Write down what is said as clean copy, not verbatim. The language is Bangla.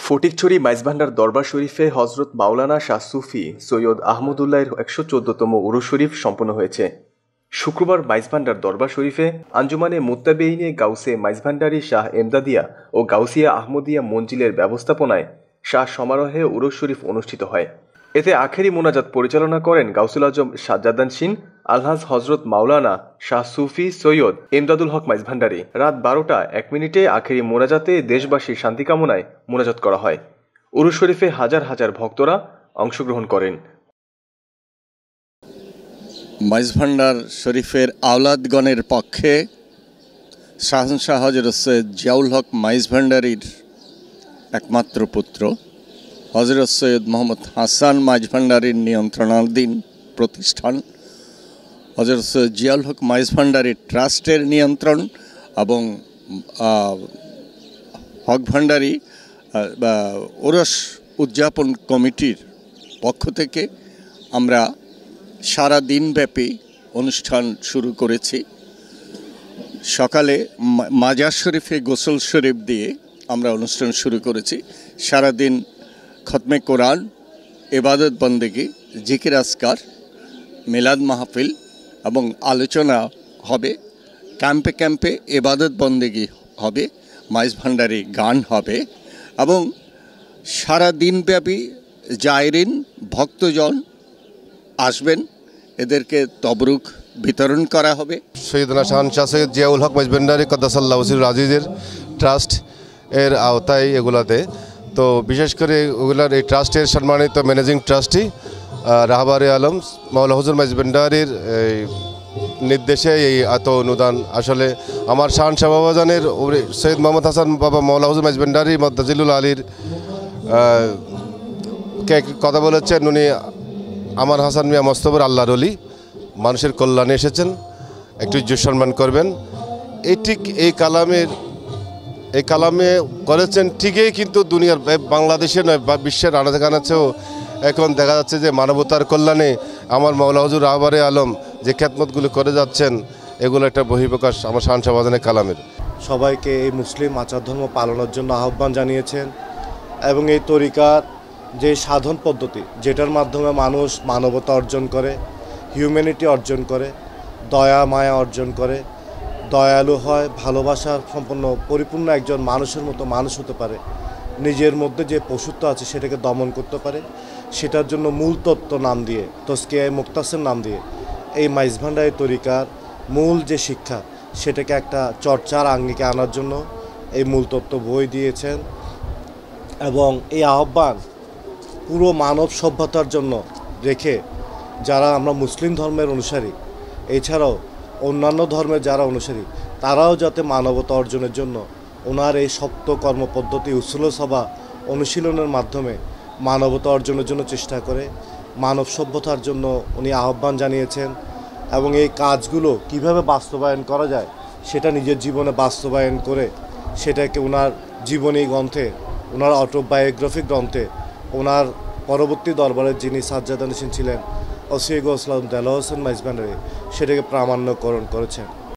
ফটিকছড়ি মাইজভান্ডার দরবার শরীফে হজরত মাওলানা শাহ সুফি সৈয়দ আহমদুল্লাহর ১১৪তম উরুস শরীফ সম্পন্ন হয়েছে। শুক্রবার মাইজভান্ডার দরবার শরীফে আঞ্জুমানে মুত্তাবেইনে গাউসে মাইজভান্ডারি শাহ এমদাদিয়া ও গাউসিয়া আহমদিয়া মঞ্জিলের ব্যবস্থাপনায় শাহ সমারোহে উরুস শরীফ অনুষ্ঠিত হয়। এতে আখেরি মোনাজাত পরিচালনা করেন গাউসুল আজম সাজ্জাদানশীন আলহাজ হজরত মাওলানা শাহ সুফি সৈয়দ এমদাদুল হক মাইজভান্ডারি। রাত ১২টা ১ মিনিটে আখেরি মোনাজাতে দেশবাসীর শান্তি কামনায় মোনাজাত করা হয়। উরুস শরীফে হাজার হাজার ভক্তরা অংশগ্রহণ করেন। মাইজভান্ডার শরীফের আওলাদগণের পক্ষে শাহনশাহ হজরত সৈয়দ জিয়াউল হক মাইজভান্ডারির একমাত্র পুত্র হজরত সৈয়দ মোহাম্মদ হাসান মাইজভান্ডারির নিয়ন্ত্রণাধীন প্রতিষ্ঠান হজরত সৈয়দ জিয়াউল হক মাইজভান্ডারির ট্রাস্টের নিয়ন্ত্রণ এবং হক ভান্ডারি ওরস উদযাপন কমিটির পক্ষ থেকে আমরা সারা দিনব্যাপী অনুষ্ঠান শুরু করেছি। সকালে মাজার শরীফে গোসল শরীফ দিয়ে আমরা অনুষ্ঠান শুরু করেছি। সারাদিন খতমে কোরআন, ইবাদত বন্দেগি, জিকির আসকার, মিলাদ মাহফিল এবং আলোচনা হবে। ক্যাম্পে ক্যাম্পে ইবাদত বন্দেগি হবে, মাইজভান্ডারি গান হবে এবং সারা দিনব্যাপী জায়রিন ভক্তজন আসবেন, এদেরকে তবরুক বিতরণ করা হবে। সৈয়দনা শাহনশাহ সৈয়দ জিয়াউল হক মাইজভান্ডারি কদ্দাসাল্লাহু সিররুল আজিজের ট্রাস্ট এর আওতায় এগুলাতে তো বিশেষ করে ওগুলার এই ট্রাস্টের সম্মানিত ম্যানেজিং ট্রাস্টি রাহবারে আলম মাওলা হুজুর মাইজভান্ডারির নির্দেশে এই এত অনুদান আসলে আমার শাহনশাহ বাবাজানের সৈয়দ মোহাম্মদ হাসান বাবা মাওলা হুজুর মাইজভান্ডারি মদ্দাজিলুল আলীর কথা বলেছেন। উনি আমার হাসান মিয়া মোস্তফার আল্লাহর ওলি, মানুষের কল্যাণে এসেছেন, একটু ইজ্জত সম্মান করবেন। এই ঠিক এই কালামে করেছেন ঠিকই, কিন্তু দুনিয়ার বাংলাদেশে নয় বা বিশ্বের আনাচে কানাচেও এখন দেখা যাচ্ছে যে মানবতার কল্যাণে আমার মাওলা হুজুর রাহবারে আলম যে খ্যাতমতগুলো করে যাচ্ছেন, এগুলো একটা বহিঃপ্রকাশ আমার শাহনশাহ বাজানের কালামের। সবাইকে এই মুসলিম আচার ধর্ম পালনের জন্য আহ্বান জানিয়েছেন এবং এই তরিকার যে সাধন পদ্ধতি, যেটার মাধ্যমে মানুষ মানবতা অর্জন করে, হিউম্যানিটি অর্জন করে, দয়া মায়া অর্জন করে, দয়ালু হয়, ভালোবাসার সম্পন্ন পরিপূর্ণ একজন মানুষের মতো মানুষ হতে পারে, নিজের মধ্যে যে পশুত্ব আছে সেটাকে দমন করতে পারে, সেটার জন্য মূল তত্ত্ব নাম দিয়ে, তজকিয়ায়ে মুক্তাসের নাম দিয়ে এই মাইজভান্ডারি তরিকার মূল যে শিক্ষা সেটাকে একটা চর্চার আঙ্গিকে আনার জন্য এই মূল তত্ত্ব বই দিয়েছেন এবং এই আহ্বান পুরো মানব সভ্যতার জন্য রেখে যারা আমরা মুসলিম ধর্মের অনুসারী, এছাড়াও অন্যান্য ধর্মের যারা অনুসারী, তারাও যাতে মানবতা অর্জনের জন্য ওনার এই সপ্ত কর্মপদ্ধতি উসুল সভা অনুশীলনের মাধ্যমে মানবতা অর্জনের জন্য চেষ্টা করে, মানব সভ্যতার জন্য উনি আহ্বান জানিয়েছেন এবং এই কাজগুলো কিভাবে বাস্তবায়ন করা যায় সেটা নিজের জীবনে বাস্তবায়ন করে সেটাকে ওনার জীবনী গ্রন্থে, ওনার অটোবায়োগ্রাফিক গ্রন্থে, ওনার পরবর্তী দরবারের যিনি সাজ্জাদানশীন ছিলেন ওসিয়ে গৌসলাম দেলোয়ার হোসেন মাইজভান্ডারি, সেটাকে প্রামাণ্যকরণ করেছেন।